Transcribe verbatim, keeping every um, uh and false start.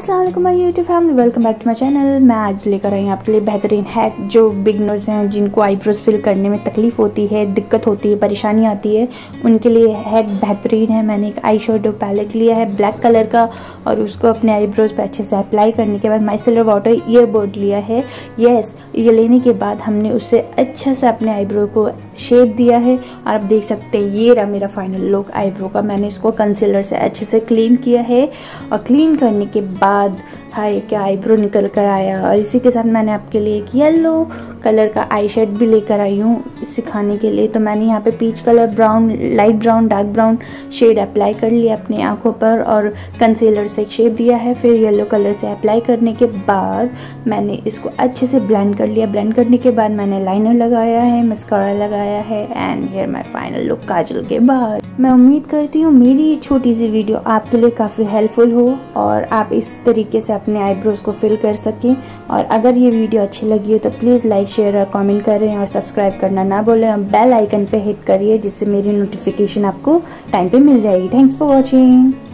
अस्सलाम वालेकुम my YouTube family, welcome back to my channel. मैं आज लेकर आई हूँ आपके लिए बेहतरीन हैक। जो बिगनर्स हैं, जिनको आईब्रोज फिल करने में तकलीफ होती है, दिक्कत होती है, परेशानी आती है, उनके लिए हैक बेहतरीन है। मैंने एक आई शेडो पैलेट लिया है ब्लैक कलर का और उसको अपने आईब्रोज पे अच्छे से अप्लाई करने के बाद माइसेलर वाटर ईयरबड लिया है। यस, ये लेने के बाद हमने उससे अच्छा से अपने आईब्रो को शेप दिया है और आप देख सकते हैं ये रहा मेरा फाइनल लुक आईब्रो का। मैंने इसको कंसीलर से अच्छे से क्लीन किया है और क्लीन करने के बाद हाय क्या आईब्रो निकल कर आया। और इसी के साथ मैंने आपके लिए एक येलो कलर का आई शेड भी लेकर आई हूँ सिखाने के लिए। तो मैंने यहाँ पे peach colour, brown, light brown, dark brown shade apply कर लिया अपनी आंखों पर और कंसीलर से एक शेप दिया है। फिर येलो कलर से अप्लाई करने के बाद मैंने इसको अच्छे से ब्लेंड कर लिया। ब्लेंड करने के बाद मैंने लाइनर लगाया है, मस्कारा लगाया है and here my final look kajal के बाद। मैं उम्मीद करती हूँ मेरी ये छोटी सी वीडियो आपके लिए काफ़ी हेल्पफुल हो और आप इस तरीके से अपने आईब्रोज को फिल कर सकें। और अगर ये वीडियो अच्छी लगी हो तो प्लीज़ लाइक, शेयर और कमेंट करें और सब्सक्राइब करना ना भूलें और बेल आइकन पे हिट करिए जिससे मेरी नोटिफिकेशन आपको टाइम पे मिल जाएगी। Thanks for watching.